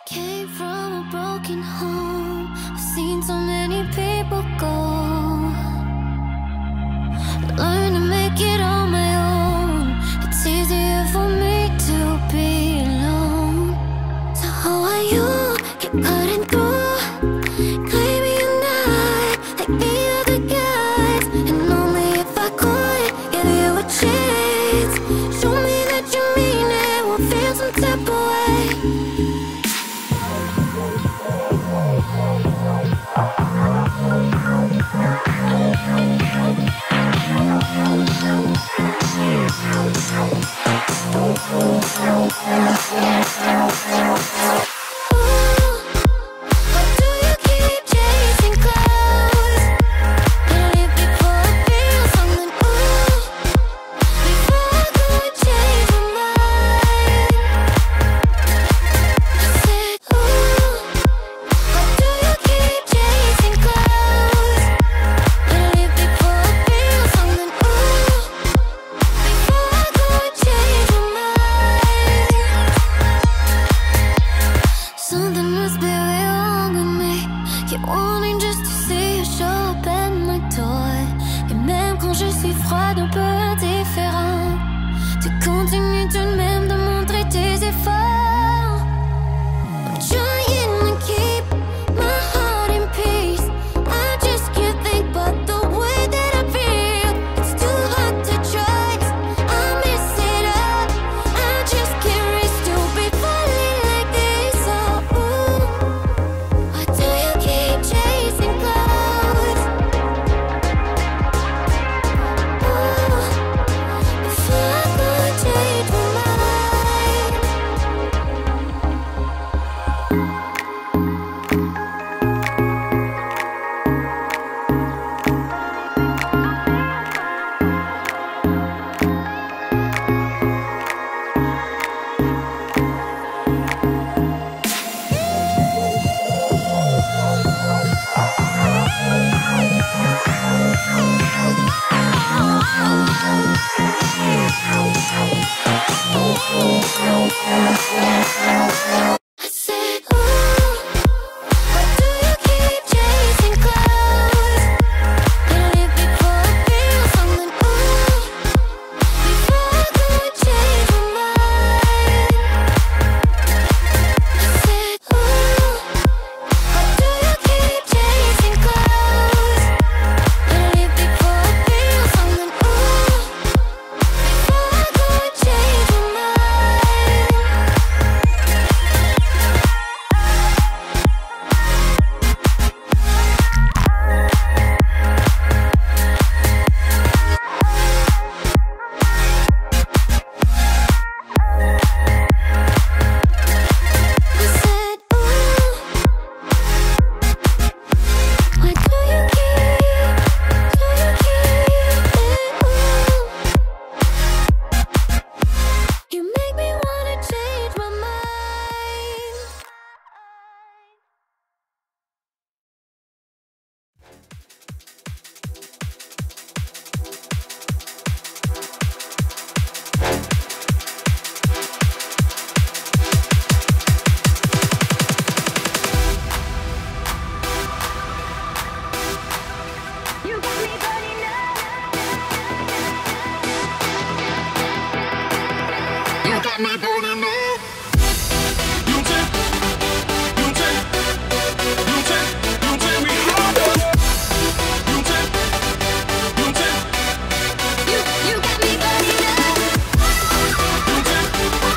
Came from a broken home. I've seen so many people go. Learn to make it on my own. It's easier for me to be alone. So how are you? Keep cutting through, claiming you're not like the other guys. And only if I could give you a chance, show me that you mean it, we'll feel some type of way. Wanting just to see you show up at my door. Et même quand je suis froide, un peu indifférent, tu continues tout de même de montrer tes efforts. I'm trying to keep my heart in peace. I just can't think but the way that I feel. It's too hard to trust, I mess it up. I just can't raise to be falling like this. Oh, why do you keep chasing clouds? If I could change my mind. I said, why do you keep chasing clouds? Gonna live before I feel something, before I could change my mind. I said, why do you keep chasing clouds? Gonna live before I feel something, before I could change my mind. I said, why do you keep it? You make me wanna change my mind. You got me burning up. You got me burning up. You take me harder. You take You got me burning up. you take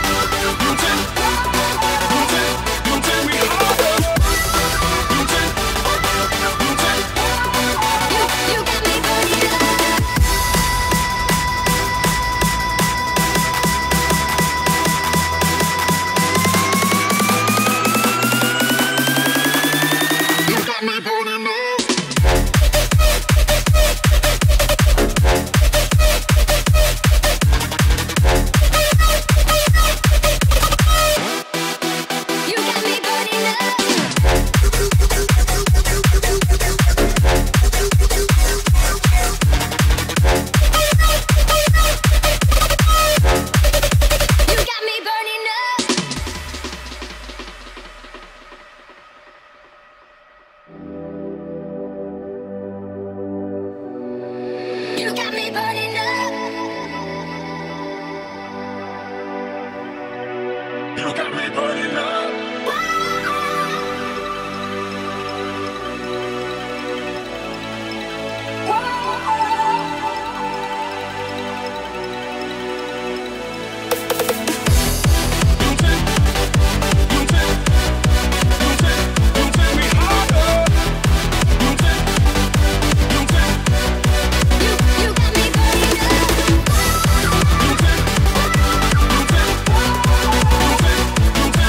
me harder. You take You got me burning up. You got me burning up. You got me burning up.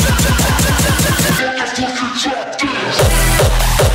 Get your fucking top down.